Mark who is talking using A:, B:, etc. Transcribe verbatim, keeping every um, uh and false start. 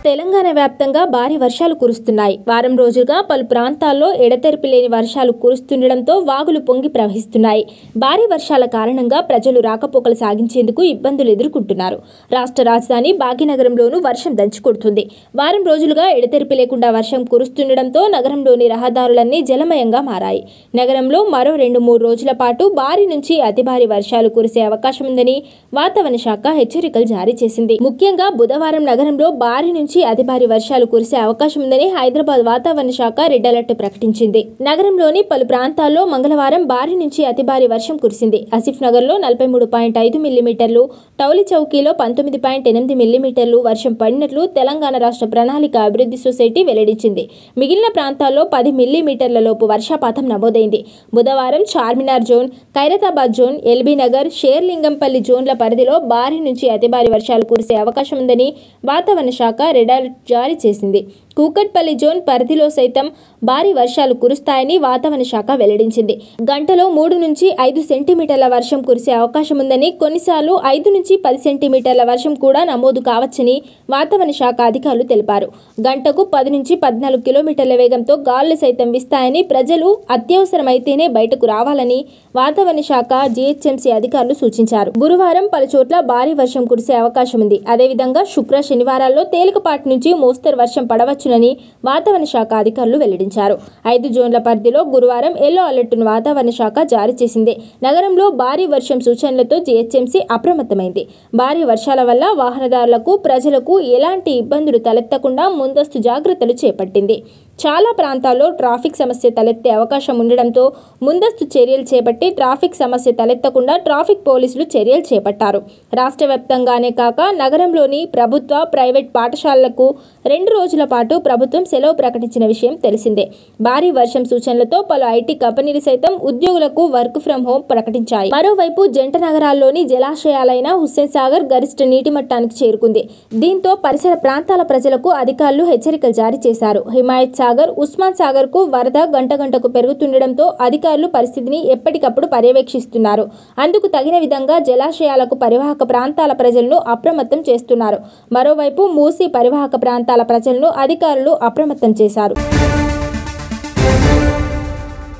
A: తెలంగాణ వ్యాప్తంగా భారీ వర్షాలు కురుస్తున్నాయి. వారం రోజులుగా పలు ప్రాంతాల్లో ఎడతెరిపి లేని వర్షాలు కురుస్తుండటంతో వాగులు పొంగి ప్రవహిస్తున్నాయి. భారీ వర్షాల కారణంగా ప్రజలు రాకపోకలు సాగించేందుకు ఇబ్బందులు ఎదుర్కొంటున్నారు. రాష్ట్ర రాజధాని భాగ్యనగరంలోనూ వర్షం దంచుకొడుతుంది. వారం రోజులుగా ఎడతెరిపి లేకుండా వర్షం కురుస్తుండటంతో నగరంలోని రహదారులన్నీ జలమయంగా మారాయి. నగరంలో మరో రెండు మూడు రోజుల పాటు భారీ నుంచి అతి భారీ వర్షాలు కురిసే అవకాశం ఉందని వాతావరణ శాఖ హెచ్చరికలు జారీ చేసింది. ముఖ్యంగా బుధవారం నగరంలో భారీ నుంచి అతి భారీ వర్షాలు కురిసే అవకాశం ఉందని హైదరాబాద్ వాతావరణ శాఖ రెడ్ అలర్ట్ ప్రకటించింది. నగరంలోని పలు ప్రాంతాల్లో మంగళవారం భారీ నుంచి అతి భారీ వర్షం కురిసింది. ఆసిఫ్ నగర్ లో నలభై మూడు పాయింట్ ఐదు మిల్లీమీటర్లు, టౌలి చౌకీలో పంతొమ్మిది పాయింట్ ఎనిమిది మిల్లీమీటర్లు వర్షం పడినట్లు తెలంగాణ రాష్ట్ర ప్రణాళిక అభివృద్ధి సొసైటీ వెల్లడించింది. మిగిలిన ప్రాంతాల్లో పది మిల్లీమీటర్ల లోపు వర్షపాతం నమోదైంది. బుధవారం Charminar zone, Khairatabad zone, LB Nagar, Serilingampally జోన్ల పరిధిలో భారీ నుంచి అతి భారీ వర్షాలు కురిసే అవకాశం ఉందని వాతావరణ శాఖ రెడ్ అలర్ట్ జారీ చేసింది. కూకట్పల్లి జోన్ పరిధిలో సైతం భారీ వర్షాలు కురుస్తాయని వాతావరణ శాఖ వెల్లడించింది. గంటలో మూడు నుంచి ఐదు సెంటీమీటర్ల వర్షం కురిసే అవకాశం ఉందని, కొన్నిసార్లు ఐదు నుంచి పది సెంటీమీటర్ల వర్షం కూడా నమోదు కావచ్చని వాతావరణ శాఖ అధికారులు తెలిపారు. గంటకు పది నుంచి పద్నాలుగు కిలోమీటర్ల వేగంతో గాలులు సైతం వీస్తాయని, ప్రజలు అత్యవసరమైతేనే బయటకు రావాలని వాతావరణ శాఖ జీహెచ్ఎంసీ అధికారులు సూచించారు. గురువారం పలుచోట్ల భారీ వర్షం కురిసే అవకాశం ఉంది. అదేవిధంగా శుక్ర శనివారాల్లో తేలికపాటి నుంచి మోస్తరు వర్షం పడవచ్చునని వాతావరణ శాఖ అధికారులు వెల్లడించారు. ఐదు జోన్ల పరిధిలో గురువారం ఎల్లో అలర్ట్ను వాతావరణ శాఖ జారీ చేసింది. నగరంలో భారీ వర్షం సూచనలతో జీహెచ్ఎంసీ అప్రమత్తమైంది. భారీ వర్షాల వల్ల వాహనదారులకు, ప్రజలకు ఎలాంటి ఇబ్బందులు తలెత్తకుండా ముందస్తు జాగ్రత్తలు చేపట్టింది. చాలా ప్రాంతాల్లో ట్రాఫిక్ సమస్య తలెత్తే అవకాశం ఉండడంతో ముందస్తు చర్యలు చేపట్టి ట్రాఫిక్ సమస్య తలెత్తకుండా ట్రాఫిక్ పోలీసులు చర్యలు చేపట్టారు. రాష్ట్ర వ్యాప్తంగానే కాక నగరంలోని ప్రభుత్వ, ప్రైవేట్ పాఠశాలలకు రెండు రోజుల పాటు ప్రభుత్వం సెలవు ప్రకటించిన విషయం తెలిసిందే. భారీ వర్షం సూచనలతో పలు ఐటీ కంపెనీలు సైతం ఉద్యోగులకు వర్క్ ఫ్రం హోం ప్రకటించాయి. మరోవైపు జంట నగరాల్లోని జలాశయాలైన హుస్సేన్ సాగర్ గరిష్ట నీటి మట్టానికి చేరుకుంది. దీంతో పరిసర ప్రాంతాల ప్రజలకు అధికారులు హెచ్చరికలు జారీ చేశారు. హిమాయత్ సాగర్, ఉస్మాన్ సాగర్ కు వరద గంట గంటకు పెరుగుతుండటంతో అధికారులు పరిస్థితిని ఎప్పటికప్పుడు పర్యవేక్షిస్తున్నారు. అందుకు తగిన విధంగా జలాశయాలకు పరివాహక ప్రాంతాల ప్రజలను అప్రమత్తం చేస్తున్నారు. మరోవైపు మూసీ పరివాహక ప్రాంతాల ప్రజలను అధికారులు అప్రమత్తం చేశారు.